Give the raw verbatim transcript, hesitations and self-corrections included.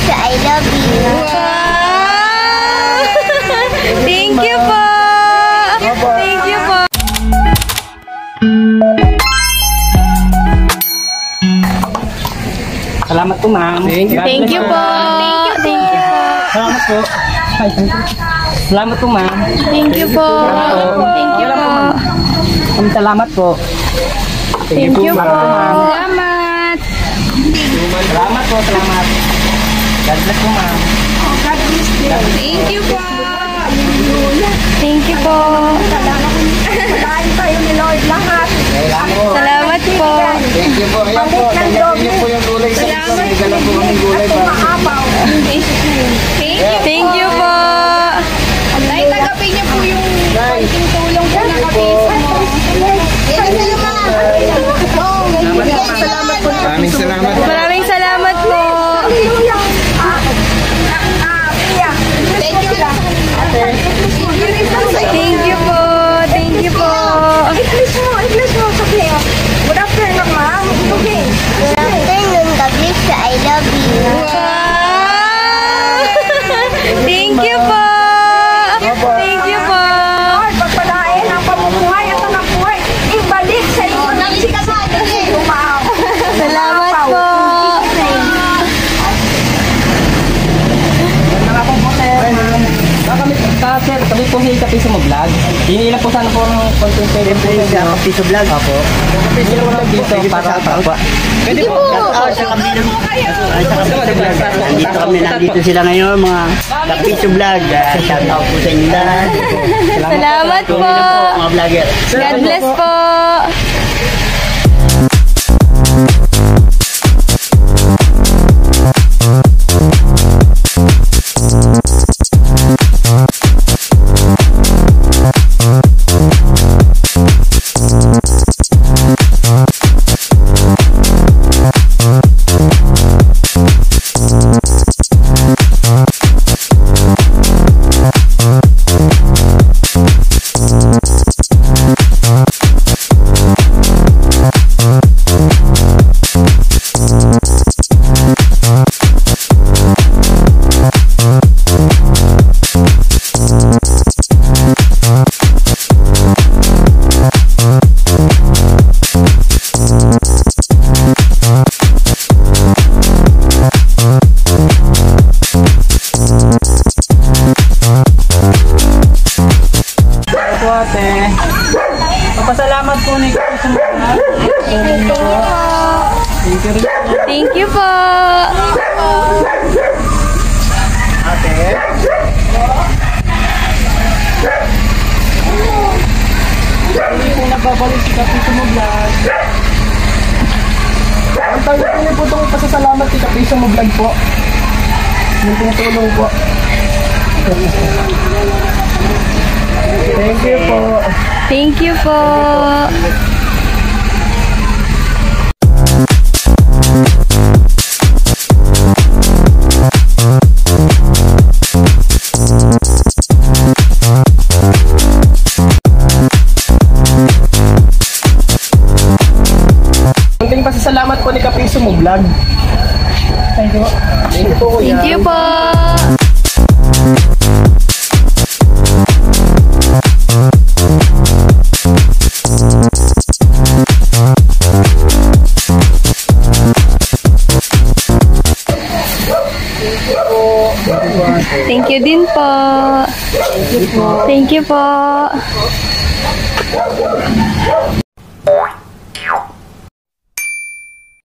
Kapisyo, I love you. Wow! Thank you po! Thank you po! Salamat po, ma'am. Thank you po! Thank you po! Salamat po. Salamat po, ma'am. Thank you po! Thank you po! Salamat po. Thank you po! Salamat. Salamat po, salamat. God bless po, ma'am. Thank you po! Thank you po! Pagkain tayo ni Lord lahat. Salamat po! Thank you po. Ayan po. Tanggapin niyo po yung gulay sa ito. May dala po kaming gulay pa. Maapaw. Thank you po! Ay, tagapin niyo po yung konting tulong po na kapiso mo. Salamat po. Maraming salamat. Maraming salamat po! Thank you. Thank you po! Thank you po! I-bless mo, i-bless mo. Sabi, good afternoon, ma'am. Okay. Good afternoon, Kapisyo, I love you. Wow! Thank you po! Thank you po! Lord, pagpalain ang pamumuhay at ang buhay. Ibalik sa iyo ng sikasado. Umaw. Salamat po! Mga po po, sir. Kami, sir, kami po si Kapiso mo vlog. Hindi lang po sana po ng content pwede po sa Kapiso vlog. Apo. Kapiso mo vlog dito para para. Pwede po. Sa kabilang. Ay, sa kabilang vlog. Nandito kami, nandito sila ngayon, mga Kapiso vlog. Shout out po sa inyo lahat. Salamat po! Mga vlogger. God bless po! Papasalamat po ni Kapiso mo vlog. Thank you po! Ate. Hindi po nagbabalik si Kapiso mo vlog. Ang tawag niyo po itong pasasalamat si Kapiso mo vlog po. Yung tumutulong po. Thank you po. Thank you po! Kunting pasasalamat po ni Kapiso mo vlog. Thank you. Thank you po, kuya. Thank you po! Thank you din po. Thank you po.